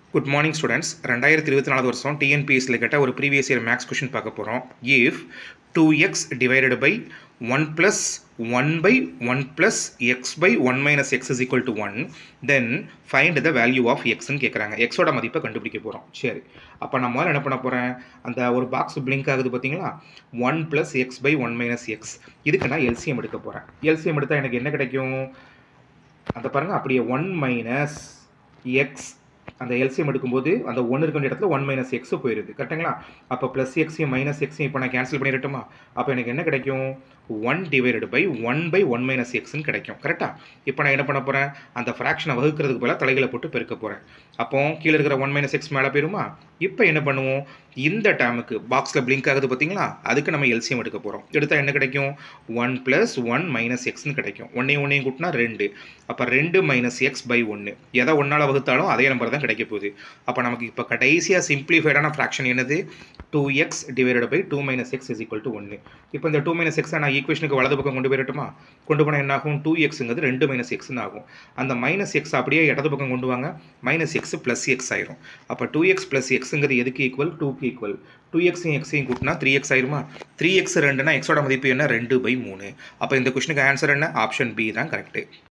Good morning students. 2024 வருஷம் TNPSC ல கேட்ட ஒரு previous year maths question பார்க்க போறோம். If 2x divided by 1 plus 1 by 1 plus x by 1 minus x is equal to 1, then find the value of x ன்னு கேக்குறாங்க. x ஓட மதிப்பை கண்டுபிடிக்க போறோம். சரி. அப்ப நான் முதல்ல என்ன பண்ண போறேன்? அந்த ஒரு பாக்ஸ் blink ஆகுது பாத்தீங்களா? 1 plus x by 1 minus x. இதுக்கு நான் LCM எடுக்க போறேன். LCM எடுத்தா எனக்கு என்ன கிடைக்கும்? அத பாருங்க அப்படியே 1 minus x அந்த LCM எடுக்கும்போது அந்த 1 இருக்க வேண்டிய இடத்துல 1 minus x போயிருது கரெக்ட்டுங்களா அப்ப plus x minus x இப்போ நான் கேன்சல் பண்ணிரட்டுமா அப்ப எனக்கு என்ன கிடைக்கும் 1 divided by 1 by 1 minus x ன்னு கிடைக்கும் கரெக்ட்டா இப்போ நான் என்ன பண்ண போறேன் அந்த fraction வகுக்கிறதுக்கு பதிலா தலைகளை போட்டு பெருக்க போறேன் அப்போ கீழ இருக்கிற 1 minus x மேல போயிருமா இப்போ என்ன பண்ணுவோம் இந்த டேர்முக்கு பாக்ஸ்ல blink ஆகுது பாத்தீங்களா அதுக்கு நம்ம LCM எடுக்க போறோம் எடுத்தா என்ன கிடைக்கும் 1 plus 1 minus x ன்னு கிடைக்கும் 1 1 கூட்டினா 2 அப்ப 2 minus x by 1 எதை 1 ஆல வகுத்தாலும் அதே நம்பர் தான் கிடைக்க போகுது அப்ப நமக்கு இப்ப கடைசியா சிம்பிளிஃபைடான fraction என்னது 2x divided by 2 minus x is equal to 1 இப்போ இந்த 2 minus x நான் ஈக்குவேஷனுக்கு வலது பக்கம் கொண்டு போயிரட்டுமா கொண்டு போனா என்ன ஆகும் 2xங்கிறது 2 minus x ன்னு ஆகும் அந்த minus x அப்படியே இடது பக்கம் கொண்டு வாங்க minus x plus x ஆயிரும் அப்ப 2x plus xங்கிறது எதுக்கு ஈக்குவல் 2 க்கு ஈக்குவல் 2x யும் x யும் கூட்டினா 3x ஆயிருமா 3x 2 னா x ஓட மதிப்பு என்ன 2/3 அப்ப இந்த क्वेश्चनக்கு ஆன்சர் என்ன ஆப்ஷன் B தான் கரெக்ட்